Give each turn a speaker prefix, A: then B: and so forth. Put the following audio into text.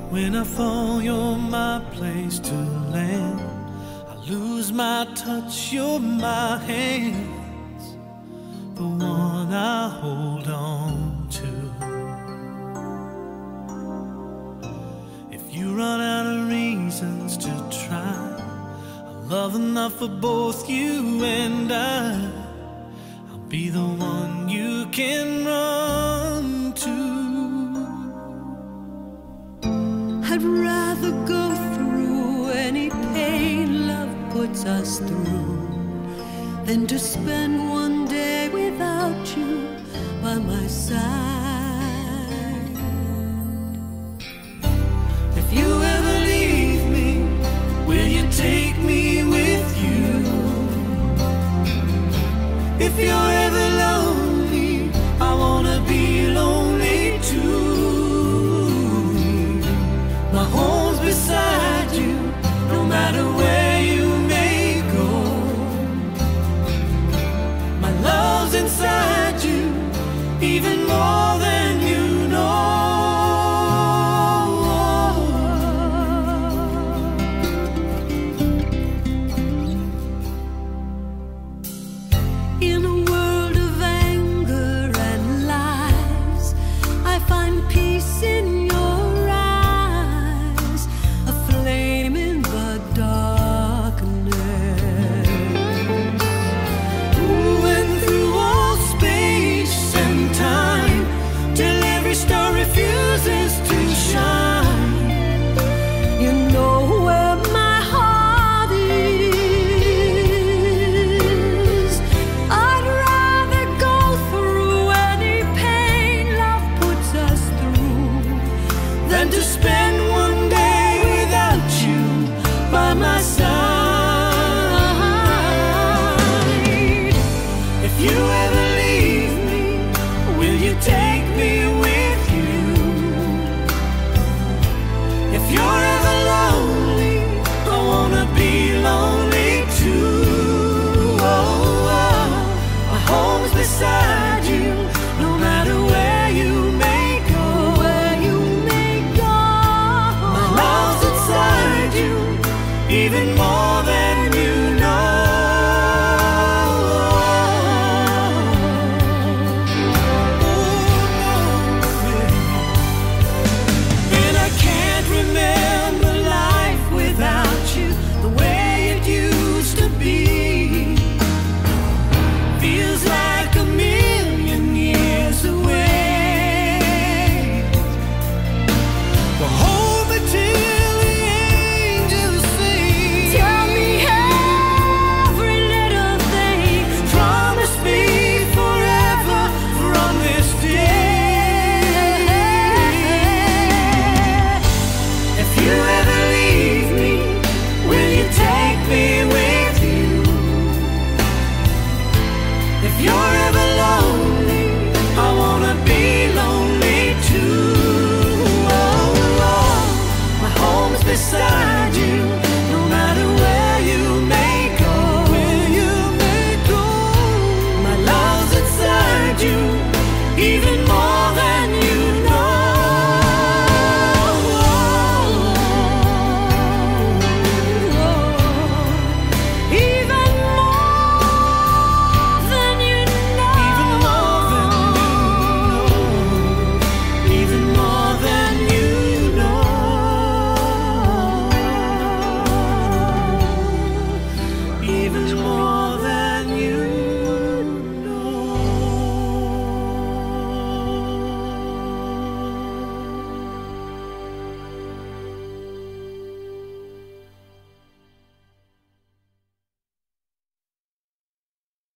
A: When I fall, you're my place to land. I lose my touch, you're my hands, the one I hold on to. If you run out of reasons to try, love enough for both you and I'll be the one you can run to.
B: I'd rather go through any pain love puts us through than to spend one day without you by my side.
A: If you ever leave me, will you take me with you? If you're ever lonely, I wanna be lonely too. My home's beside you, no matter where you may go. My love's inside you, even more than you know.
B: In a world of anger and lies, I find peace in your eyes, a flame in the darkness.
A: Moving through all space and time, till every star refuses to shine.
B: You know where my heart is. I'd rather go through any pain love puts us through
A: Than to spend one day without you by my side. If you ever leave me, will you take me with you? If you're ever lonely, I wanna be lonely too. Oh, my home's beside you, no matter where you may go.
B: where you may go.
A: My love's inside you, even more